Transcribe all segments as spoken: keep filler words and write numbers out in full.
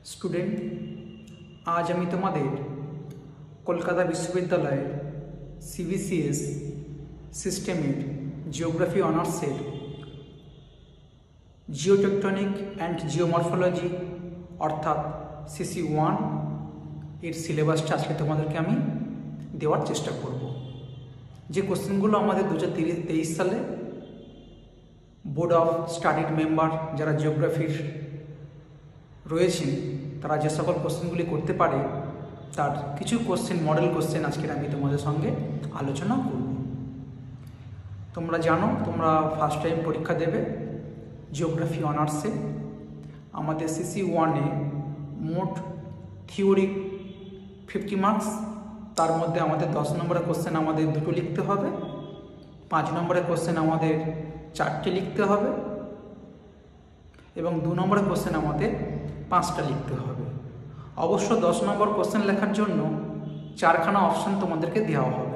Student, আজ আমি তোমাদের কলকাতা বিশ্ববিদ্যালয়ের সিবিসিএস সিস্টেমের জিওগ্রাফি অনার্সের জিওটেকটনিক অ্যান্ড জিওমরফোলজি অর্থাৎ সিসি ওয়ান এর সিলেবাসটা আজকে তোমাদেরকে আমি দেওয়ার চেষ্টা করব। যে কোশ্চেনগুলো আমাদের দু হাজার তেইশ সালে বোর্ড অফ স্টাডির মেম্বার যারা জিওগ্রাফির রয়েছেন তারা যে সকল কোশ্চেনগুলি করতে পারে তার কিছু কোশ্চেন মডেল কোশ্চেন আজকের আমি তোমাদের সঙ্গে আলোচনা করব। তোমরা জানো, তোমরা ফার্স্ট টাইম পরীক্ষা দেবে জিওগ্রাফি অনার্সে। আমাদের সিসি ওয়ানে মোট থিওরি ফিফটি মার্কস, তার মধ্যে আমাদের দশ নম্বরের কোশ্চেন আমাদের দুটো লিখতে হবে, পাঁচ নম্বরের কোশ্চেন আমাদের চারটে লিখতে হবে এবং দু নম্বরের কোশ্চেন আমাদের পাঁচটা লিখতে হবে। অবশ্য দশ নম্বর কোশ্চেন লেখার জন্য চারখানা অপশান তোমাদেরকে দেওয়া হবে।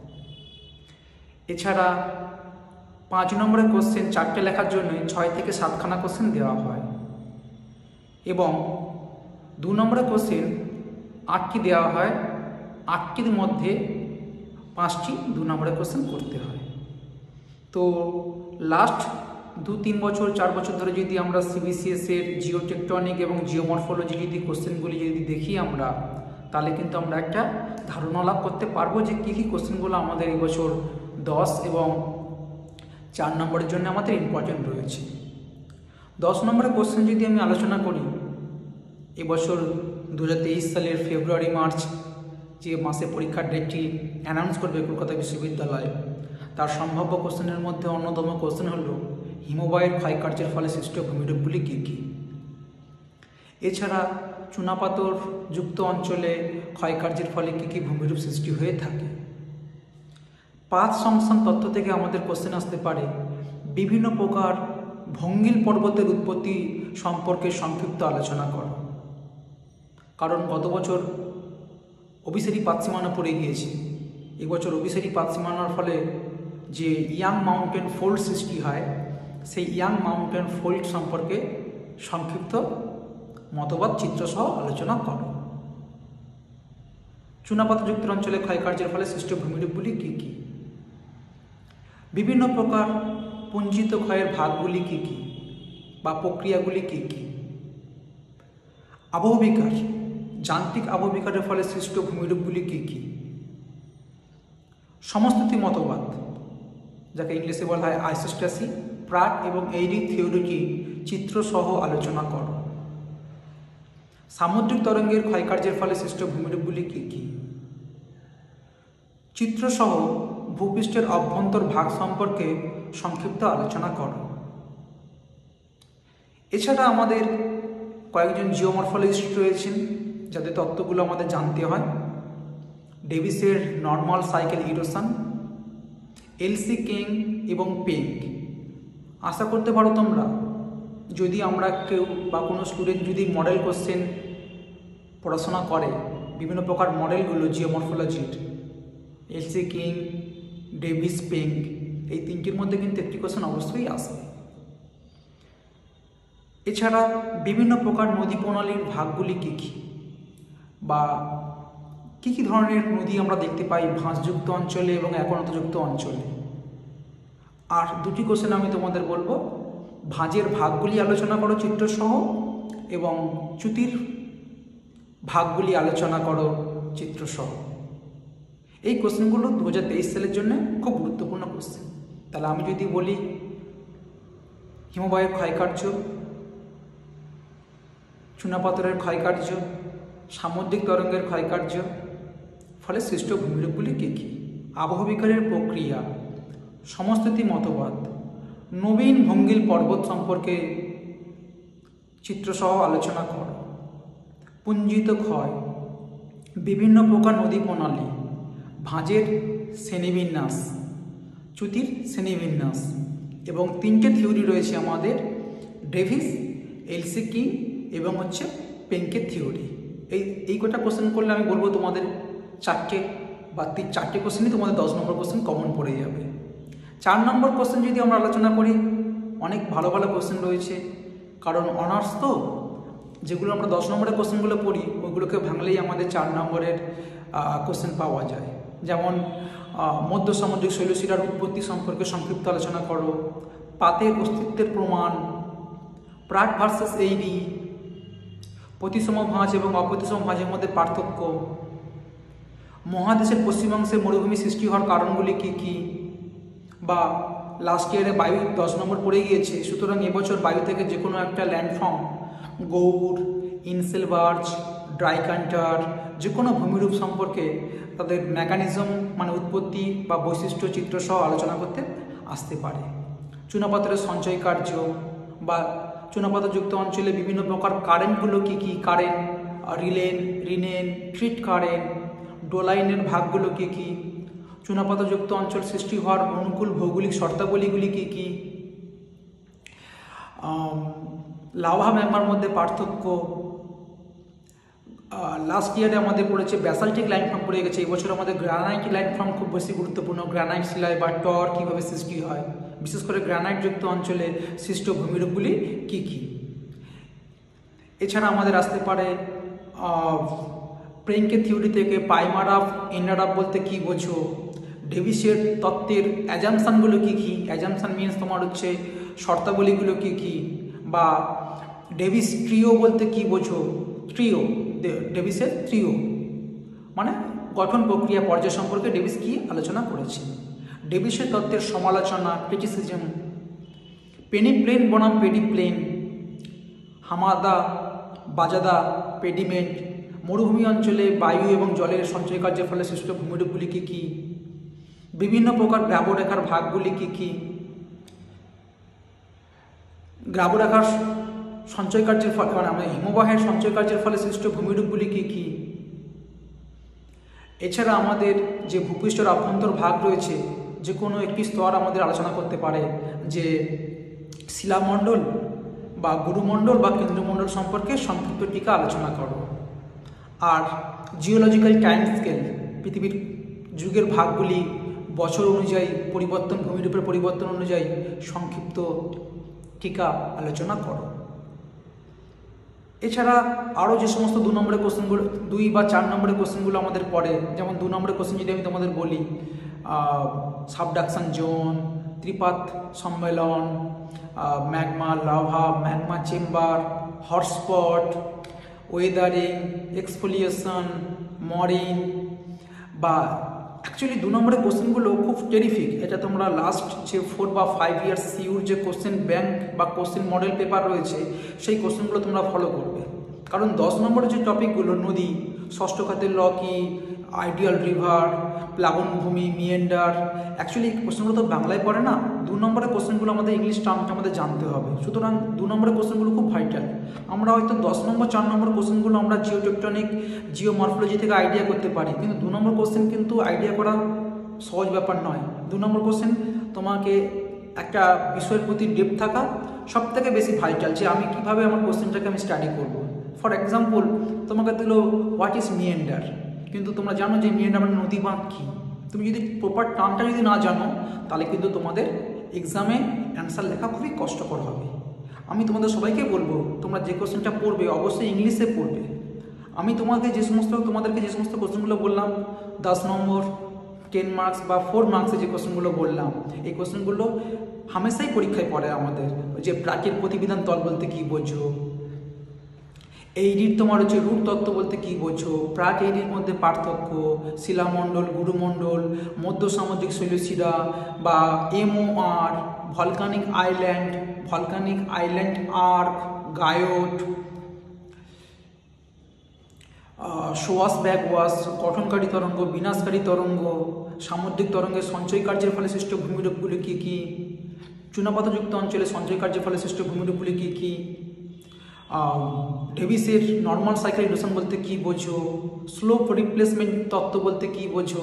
এছাড়া পাঁচ নম্বরের কোশ্চেন চারটে লেখার জন্য ছয় থেকে সাতখানা কোশ্চেন দেওয়া হয় এবং দু নম্বরের কোশ্চেন আটটি দেওয়া হয়। আটটির মধ্যে পাঁচটি দু নম্বরের কোশ্চেন করতে হয়। তো লাস্ট দু তিন বছর চার বছর ধরে যদি আমরা সিবিসিএস এর জিওটেকটনিক এবং জিওমরফোলজি যদি কোশ্চেনগুলি যদি দেখি আমরা, তাহলে কিন্তু আমরা একটা ধারণা লাভ করতে পারবো যে কী কী কোশ্চেনগুলো আমাদের এই বছর দশ এবং চার নম্বরের জন্য আমাদের ইম্পর্টেন্ট রয়েছে। দশ নম্বরের কোশ্চেন যদি আমি আলোচনা করি, এবছর দু হাজার তেইশ সালের ফেব্রুয়ারি মার্চ যে মাসে পরীক্ষার ডেটটি অ্যানাউন্স করবে কলকাতা বিশ্ববিদ্যালয়, তার সম্ভাব্য কোশ্চেনের মধ্যে অন্যতম কোশ্চেন হল হিমবাহের ক্ষয়কার্যের ফলে সৃষ্ট ভূমিরূপগুলি কী কী। এছাড়া চুনাপাথর যুক্ত অঞ্চলে ক্ষয়কার্যের ফলে কী কী ভূমিরূপ সৃষ্টি হয়ে থাকে। পাঁচ সংস্থান তত্ত্ব থেকে আমাদের কোশ্চেন আসতে পারে বিভিন্ন প্রকার ভঙ্গিল পর্বতের উৎপত্তি সম্পর্কে সংক্ষিপ্ত আলোচনা করো। কারণ গত বছর অভিসারী পাতসীমানা পড়ে গিয়েছে, এবছর অভিসারী পাতসীমানার ফলে যে ইয়াং মাউন্টেন ফোল্ড সৃষ্টি হয়, সেই ইয়াং মাউন্টেন ফোল্ড সম্পর্কে সংক্ষিপ্ত মতবাদ চিত্রসহ আলোচনা করো। চুনাপাথরযুক্ত অঞ্চলে ক্ষয়কার্যের ফলে সৃষ্ট ভূমিরূপগুলি কী কী। বিভিন্ন প্রকার পুঞ্জিত ক্ষয়ের ভাগগুলি কী কী বা প্রক্রিয়াগুলি কী কী। আবহবিকার, যান্ত্রিক আবহবিকারের ফলে সৃষ্ট ভূমিরূপগুলি কী কী। সমস্থিতি মতবাদ, যাকে ইংলিশে বলা হয় আইসোস্ট্যাসি, প্রাক এবং এইরি থিওরিটি চিত্রসহ আলোচনা করো। সামুদ্রিক তরঙ্গের ক্ষয়কার্যের ফলে সৃষ্ট ভূমিরূপগুলি কী কী। চিত্রসহ ভূপৃষ্ঠের অভ্যন্তর ভাগ সম্পর্কে সংক্ষিপ্ত আলোচনা করো। এছাড়া আমাদের কয়েকজন জিওমরফোলজিস্ট রয়েছেন যাদের তত্ত্বগুলো আমাদের জানতে হয়। ডেভিসের normal cycle erosion, L C King এবং পেঙ্ক। আশা করতে পারো তোমরা, যদি আমরা কেউ বা কোনো স্টুডেন্ট যদি মডেল কোশ্চেন পড়াশোনা করে, বিভিন্ন প্রকার মডেলগুলো জিওমরফোলজির এলসি কিং, ডেভিস, পেঙ্ক, এই তিনটির মধ্যে কিন্তু একটি কোশ্চেন অবশ্যই আসবে। এছাড়া বিভিন্ন প্রকার নদী প্রণালীর ভাগগুলি কী কী বা কী কী ধরনের নদী আমরা দেখতে পাই ভাঁজযুক্ত অঞ্চলে এবং একনতযুক্ত অঞ্চলে। আর দুটি কোশ্চেন আমি তোমাদের বলবো, ভাঁজের ভাগগুলি আলোচনা করো চিত্রসহ এবং চ্যুতির ভাগগুলি আলোচনা করো চিত্রসহ। এই কোশ্চেনগুলো দু হাজার তেইশ সালের জন্য খুব গুরুত্বপূর্ণ কোশ্চেন। তাহলে আমি যদি বলি হিমবাহের ক্ষয়কার্য, চুনাপাথরের ক্ষয়কার্য, সামুদ্রিক তরঙ্গের ক্ষয়কার্য ফলে সৃষ্ট ভূমিরূপগুলি কী কী। আবহবিকারের প্রক্রিয়া, সমস্থিতি মতবাদ, নবীন ভঙ্গিল পর্বত সম্পর্কে চিত্রসহ আলোচনা করো। পুঞ্জিত ক্ষয়, বিভিন্ন প্রকার নদী প্রণালী, ভাঁজের শ্রেণীবিন্যাস, চ্যুতির শ্রেণীবিন্যাস এবং তিনটে থিওরি রয়েছে আমাদের, ডেভিস, এলসি কিং এবং হচ্ছে পেঙ্কের থিওরি। এই এই কটা কোশ্চেন করলে আমি বলবো তোমাদের চারটে বা তিন চারটে কোশ্চেনই তোমাদের দশ নম্বর কোশ্চেন কমন পড়ে যাবে। চার নম্বর কোশ্চেন যদি আমরা আলোচনা করি, অনেক ভালো ভালো কোশ্চেন রয়েছে, কারণ অনার্স তো যেগুলো আমরা দশ নম্বরের কোশ্চেনগুলো পড়ি ওইগুলোকে ভাঙলেই আমাদের চার নম্বরের কোশ্চেন পাওয়া যায়। যেমন মধ্য সামুদ্রিক শৈলশিরার উৎপত্তি সম্পর্কে সংক্ষিপ্ত আলোচনা করো, পাতের অস্তিত্বের প্রমাণ, প্রাক ভার্সেস এইডি, প্রতিসম ভাঁজ এবং অপ্রতিসম ভাঁজের মধ্যে পার্থক্য, মহাদেশের পশ্চিমাংশে মরুভূমি সৃষ্টি হওয়ার কারণগুলি কী কী, বা লাস্ট ইয়ারে বায়ু দশ নম্বর পড়ে গিয়েছে, সুতরাং এবছর বায়ু থেকে যে কোনো একটা ল্যান্ডফর্ম গৌড়, ইনসেলবার্জ, ড্রাইকান্টার যে কোনো ভূমিরূপ সম্পর্কে তাদের মেকানিজম মানে উৎপত্তি বা বৈশিষ্ট্য চিত্র সহ আলোচনা করতে আসতে পারে। চুনাপাথরের সঞ্চয় কার্য বা চুনাপাথরযুক্ত অঞ্চলে বিভিন্ন প্রকার কারেন্টগুলো কী কী, কারেন্ট, রিলেন, রিনেন, ট্রিট কারেন্ট, ডোলাইনের ভাগগুলো কী কী, চুনাপাথরযুক্ত অঞ্চল সৃষ্টি হওয়ার অনুকূল ভৌগোলিক শর্তাবলীগুলি কী কী, লাভা ম্যাগমার মধ্যে পার্থক্য। লাস্ট ইয়ারে আমাদের পড়েছে ব্যাসাল্টিক লাইনফর্ম পড়ে গেছে, এবছর আমাদের গ্রানাইট লাইনফর্ম খুব বেশি গুরুত্বপূর্ণ। গ্রানাইট শিলায় বা টর কীভাবে সৃষ্টি হয়, বিশেষ করে গ্রানাইটযুক্ত অঞ্চলে সৃষ্ট ভূমিরূপগুলি কী কী। এছাড়া আমাদের আসতে পারে প্রেঙ্কের থিওরি থেকে পাইমারাফ এন্ডারাফ বলতে কী বোঝো, ডেভিসের তত্ত্বের অ্যাজামশানগুলো কী কী, অ্যাজামশান মিনস তোমার হচ্ছে শর্তাবলীগুলো কী কী, বা ডেভিস ট্রিও বলতে কী বোঝো, ট্রিও ডেভিসের ট্রিও মানে গঠন প্রক্রিয়া পর্যায় সম্পর্কে ডেভিস কী আলোচনা করেছে, ডেভিসের তত্ত্বের সমালোচনা ক্রিটিসিজম, পেনিপ্লেন বনাম পেডিপ্লেন, হামাদা বাজাদা পেডিমেন্ট, মরুভূমি অঞ্চলে বায়ু এবং জলের সঞ্চয় কার্যের ফলে সৃষ্ট ভূমিরূপগুলি কী কী, বিভিন্ন প্রকার গ্রাবরেখার ভাগগুলি কী কী, গ্রাবরেখার সঞ্চয় কার্যের ফলে মানে আমাদের হিমবাহের সঞ্চয় কার্যের ফলে সৃষ্ট ভূমিরূপগুলি কী কী। এছাড়া আমাদের যে ভূপৃষ্ঠের অভ্যন্তর ভাগ রয়েছে যে কোনো একটি স্তর আমাদের আলোচনা করতে পারে, যে শিলামণ্ডল বা গুরুমণ্ডল বা কেন্দ্রমণ্ডল সম্পর্কে সংক্ষিপ্ত টিকা আলোচনা করো। আর জিওলজিক্যাল টাইম স্কেল পৃথিবীর যুগের ভাগগুলি বছর অনুযায়ী পরিবর্তন, ভূমিরূপের পরিবর্তন অনুযায়ী সংক্ষিপ্ত টিকা আলোচনা করো। এছাড়া আরও যে সমস্ত দু নম্বরের কোশ্চেনগুলো, দুই বা চার নম্বরের কোশ্চেনগুলো আমাদের পড়ে, যেমন দু নম্বরের কোশ্চেন যদি আমি তোমাদের বলি, সাবডাকশন জোন, ত্রিপাত সম্মেলন, magma lava, magma chamber, hotspot, weathering, exfoliation, moraine, বা অ্যাকচুয়ালি দু নম্বরের কোশ্চেনগুলো খুব টেরিফিক। এটা তোমরা লাস্ট যে ফোর বা ফাইভ ইয়ার্স সিউর যে কোশ্চেন ব্যাংক বা কোশ্চেন মডেল পেপার রয়েছে সেই কোশ্চেনগুলো তোমরা ফলো করবে, কারণ দশ নম্বরের যে টপিকগুলো নদী, ষষ্ঠ খাতের ল কি, আইডিয়াল রিভার, প্লাবনভূমি, মিয়েন্ডার, অ্যাকচুয়ালি কোশ্চেনগুলো তো বাংলায় পড়ে না, দু নম্বরের কোশ্চেনগুলো আমাদের ইংলিশ টার্মটা আমাদের জানতে হবে, সুতরাং দু নম্বরের কোশ্চেনগুলো খুব ভাইটাল। আমরা হয়তো দশ নম্বর চার নম্বর কোশ্চেনগুলো আমরা জিওটেকটনিক জিওমরফোলজি থেকে আইডিয়া করতে পারি, কিন্তু দু নম্বর কোশ্চেন কিন্তু আইডিয়া করা সহজ ব্যাপার নয়। দু নম্বর কোশ্চেন তোমাকে একটা বিষয়ের প্রতি ডেপথ থাকা সব থেকে বেশি ভাইটাল, যে আমি কীভাবে আমার কোশ্চেনটাকে আমি স্টাডি করব। ফর এক্সাম্পল তোমাকে দিল হোয়াট ইজ মিয়েন্ডার, কিন্তু তোমরা জানো যে মিয়েন্ডার মানে নদী বাঁধ কী, তুমি যদি প্রপার টার্মটা যদি না জানো তাহলে কিন্তু তোমাদের এক্সামে অ্যান্সার লেখা খুবই কষ্টকর হবে। আমি তোমাদের সবাইকে বলবো তোমরা যে কোশ্চেনটা পড়বে অবশ্যই ইংলিশে পড়বে। আমি তোমাকে যে সমস্ত তোমাদেরকে যে সমস্ত কোশ্চেনগুলো বললাম, দশ নম্বর, টেন মার্কস বা ফোর মার্কসে যে কোশ্চেনগুলো বললাম, এই কোশ্চেনগুলো হামেশাই পরীক্ষায় পড়ে আমাদের, যে প্রাকের প্রতিবিধান তল বলতে কী বোঝো, এইডির তোমার হচ্ছে রূপ তত্ত্ব বলতে কী বোঝো, প্রাক এইডির মধ্যে পার্থক্য, শিলামণ্ডল, গুরুমণ্ডল, মধ্য সামুদ্রিক শৈলশিরা বা MOR, volcanic island, volcanic island arc, guyot, swash backwash, গঠনকারী তরঙ্গ, বিনাশকারী তরঙ্গ, সামুদ্রিক তরঙ্গের সঞ্চয় কার্যের ফলে সৃষ্ট ভূমিরূপগুলি কী কী, চুনাপাথরযুক্ত অঞ্চলে সঞ্চয় কার্যের ফলে সৃষ্ট ভূমিরূপগুলি কী কী, ডেভিসের নর্মাল সাইকেল ইরোশন বলতে কী বোঝো, স্লোপ রিপ্লেসমেন্ট তত্ত্ব বলতে কী বোঝো,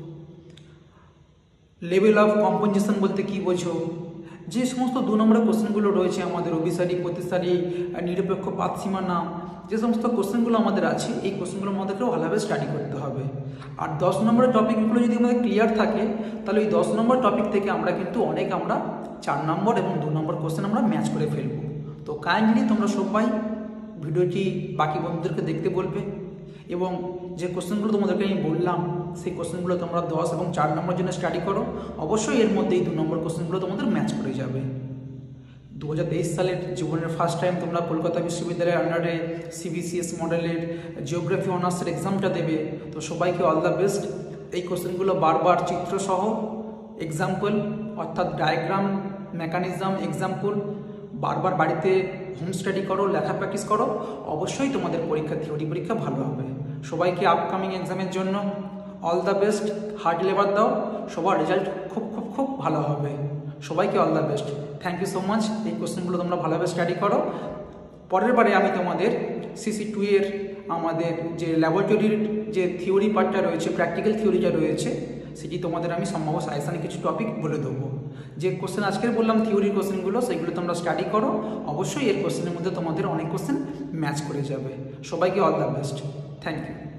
লেভেল অফ কম্পনজেশন বলতে কী বোঝো। যে সমস্ত দু নম্বরের কোশ্চেনগুলো রয়েছে আমাদের অভিসারী, প্রতিসারী, নিরপেক্ষ পাতসীমানা, যে সমস্ত কোশ্চেনগুলো আমাদের আছে এই কোশ্চেনগুলো আমাদেরকেও ভালোভাবে স্টাডি করতে হবে। আর দশ নম্বরের টপিকগুলো যদি আমাদের ক্লিয়ার থাকে তাহলে ওই দশ নম্বর টপিক থেকে আমরা কিন্তু অনেক আমরা চার নম্বর এবং দু নম্বর কোশ্চেন আমরা ম্যাচ করে ফেলবো। তো কাইন্ডলি তোমরা সবাই ভিডিওটি বাকি বন্ধুদেরকে দেখতে বলবে এবং যে কোশ্চেনগুলো তোমাদেরকে আমি বললাম সেই কোশ্চেনগুলো তোমরা দশ এবং চার নম্বরের জন্য স্টাডি করো। অবশ্যই এর মধ্যে এই দু নম্বর কোশ্চেনগুলো তোমাদের ম্যাচ করে যাবে। দু হাজার তেইশ সালের জীবনের ফার্স্ট টাইম তোমরা কলকাতা বিশ্ববিদ্যালয়ের আন্ডারে সিবিসিএস মডেলের জিওগ্রাফি অনার্সের এক্সামটা দেবে। তো সবাইকে অল দ্য বেস্ট। এই কোশ্চেনগুলো বারবার চিত্রসহ এক্সাম্পল অর্থাৎ ডায়াগ্রাম, মেকানিজম, এক্সাম্পল বারবার বাড়িতে হোম স্টাডি করো, লেখা প্র্যাকটিস করো। অবশ্যই তোমাদের পরীক্ষা, থিওরি পরীক্ষা ভালো হবে। সবাইকে আপকামিং এক্সামের জন্য all the best. Hard labour দাও, সবার রেজাল্ট খুব খুব খুব ভালো হবে। সবাইকে all the best. Thank you so much. এই কোশ্চেনগুলো তোমরা ভালোভাবে স্টাডি করো। পরের বারে আমি তোমাদের সিসি টু এর আমাদের যে ল্যাবরেটরির যে থিওরি পার্টটা রয়েছে, প্র্যাকটিক্যাল থিওরিটা রয়েছে, সেটি তোমাদের আমি সম্ভব সাজেশানে কিছু টপিক বলে দেবো। যে কোশ্চেন আজকের বললাম থিওরির কোশ্চেনগুলো, সেগুলো তোমরা স্টাডি করো। অবশ্যই এর কোশ্চেনের মধ্যে তোমাদের অনেক কোশ্চেন ম্যাচ করে যাবে। সবাইকে all the best. Thank you.